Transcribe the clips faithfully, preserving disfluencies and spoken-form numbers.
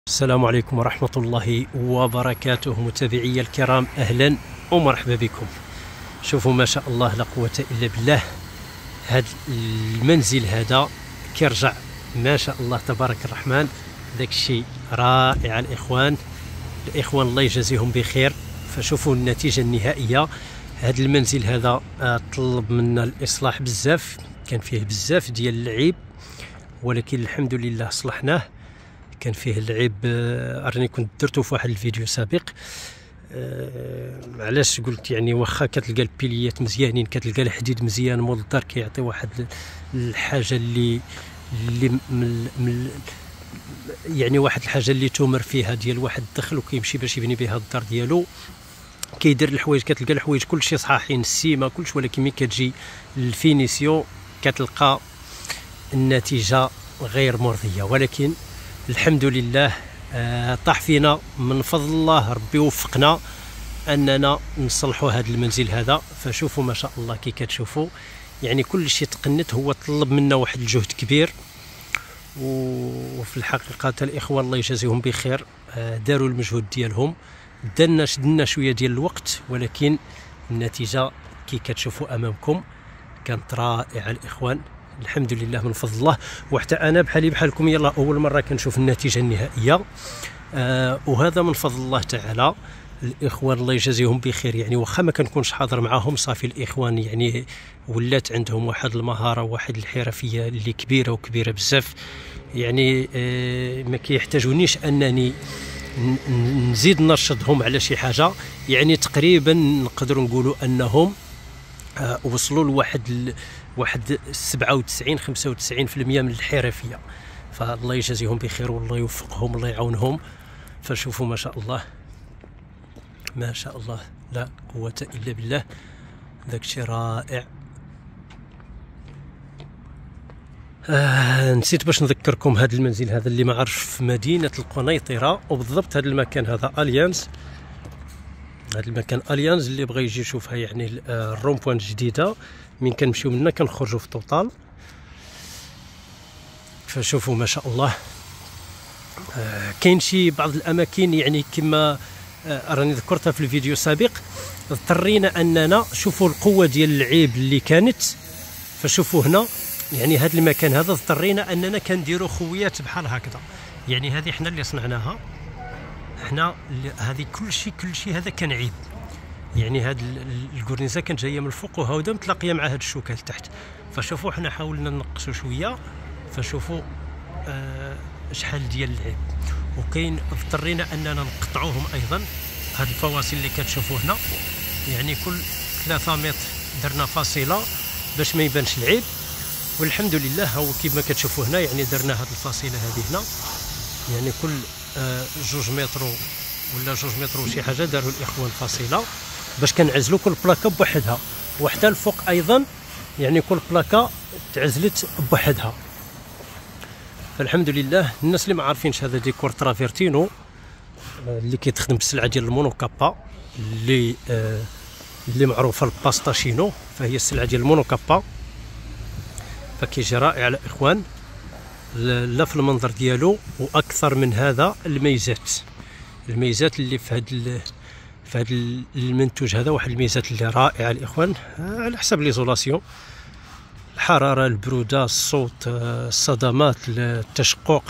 السلام عليكم ورحمة الله وبركاته. متابعي الكرام، أهلا ومرحبا بكم. شوفوا ما شاء الله لا قوة إلا بالله، هذا المنزل هذا كيرجع ما شاء الله تبارك الرحمن. داك الشيء رائع الإخوان، الإخوان الله يجازيهم بخير. فشوفوا النتيجة النهائية. هذا المنزل هذا طلب منا الإصلاح بزاف، كان فيه بزاف ديال العيب، ولكن الحمد لله صلحناه. كان فيه العيب، راني كنت درته في واحد الفيديو سابق. أه علاش قلت يعني واخا كتلقى البيليات مزيانين، كتلقى الحديد مزيان مول الدار، كيعطي واحد الحاجه اللي اللي من من يعني واحد الحاجه اللي تمر فيها ديال واحد الدخل، وكيمشي باش يبني بها الدار ديالو. كيدير الحوايج، كتلقى الحوايج كلشي صحاحين، السيمه كلشي، ولكن ملي كتجي الفينيسيو كتلقى النتيجه غير مرضيه. ولكن الحمد لله آه طاح فينا من فضل الله، ربي وفقنا اننا نصلحوا هذا المنزل هذا. فشوفوا ما شاء الله كي كتشوفوا، يعني كل شيء تقنت. هو طلب منا واحد الجهد كبير، وفي الحقيقه الاخوه الله يجازيهم بخير آه داروا المجهود ديالهم. درنا شدنا شويه ديال الوقت، ولكن النتيجه كي كتشوفوا امامكم كانت رائعه الاخوان. الحمد لله من فضل الله. وحتى انا بحالي بحالكم يلا اول مره كنشوف النتيجه النهائيه، آه وهذا من فضل الله تعالى. الاخوان الله يجازيهم بخير، يعني واخا ما كنكونش حاضر معاهم، صافي الاخوان يعني ولات عندهم واحد المهاره وواحد الحرفيه اللي كبيره وكبيره بزاف. يعني آه ما كيحتاجونيش انني نزيد نرشدهم على شي حاجه. يعني تقريبا نقدروا نقولوا انهم آه وصلوا لواحد واحد سبعة وتسعين خمسة وتسعين بالمئة من الحرفيه. فالله يجازيهم بخير والله يوفقهم الله يعاونهم. فشوفوا ما شاء الله ما شاء الله لا قوه الا بالله، داك الشيء رائع. آه نسيت باش نذكركم هذا المنزل هذا اللي ما عرفش في مدينه القنيطره، وبالضبط هذا المكان هذا اليانز. هذا المكان اليانز اللي بغى يجي يشوفها، يعني الروم بوان الجديده من كنمشيو منا كنخرجوا في توطال. فشوفوا ما شاء الله آه كاين شي بعض الاماكن يعني كما آه راني ذكرتها في الفيديو السابق، اضطرينا اننا شوفوا القوه ديال العيب اللي كانت. فشوفوا هنا يعني هذا المكان هذا اضطرينا اننا كنديروا خويات بحال هكذا. يعني هذه حنا اللي صنعناها، حنا هذه كل شيء كل شيء هذا كان عيب. يعني هاد الكورنيزه كانت جايه من الفوق وهاوده متلاقيه مع هاد الشوكه لتحت. فشوفوا حنا حاولنا نقصوا شويه. فشوفوا آه شحال ديال العيب، وكاين اضطرينا اننا نقطعوهم ايضا. هاد الفواصل اللي كتشوفوا هنا، يعني كل ثلاثة متر درنا فاصله باش ما يبانش العيب. والحمد لله هو كيف ما كتشوفوا هنا، يعني درنا هاد الفاصله هذه هنا، يعني كل آه جوج متر ولا جوج متر وشي حاجه داروا الاخوان فاصله باش كنعزلوا كل بلاكه بوحدها. وحتى الفوق ايضا يعني كل بلاكه تعزلت بوحدها. فالحمد لله. الناس اللي ما عارفينش، هذا ديكور ترافيرتينو اللي كيتخدم بالسلعه ديال المونوكابا اللي آه اللي معروفه الباستاشينو، فهي السلعه ديال المونوكابا. فكيجي رائع الاخوان، لا في المنظر ديالو واكثر من هذا الميزات. الميزات اللي في هذا في هذا المنتوج هذا، واحد الميزات اللي رائعه الاخوان على حسب ليزولاسيون، الحراره، البروده، الصوت، الصدمات، التشقق.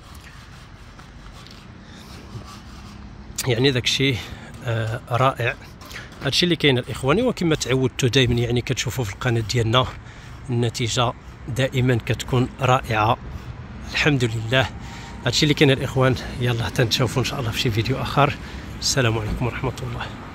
يعني داك الشيء رائع. هادشي اللي كاين الاخواني، وكما تعودتوا دائما يعني كتشوفوا في القناه ديالنا النتيجه دائما كتكون رائعه الحمد لله. هادشي اللي كاين الاخوان. يلا حتى نتشوفوا ان شاء الله في شي فيديو اخر. السلام عليكم ورحمه الله.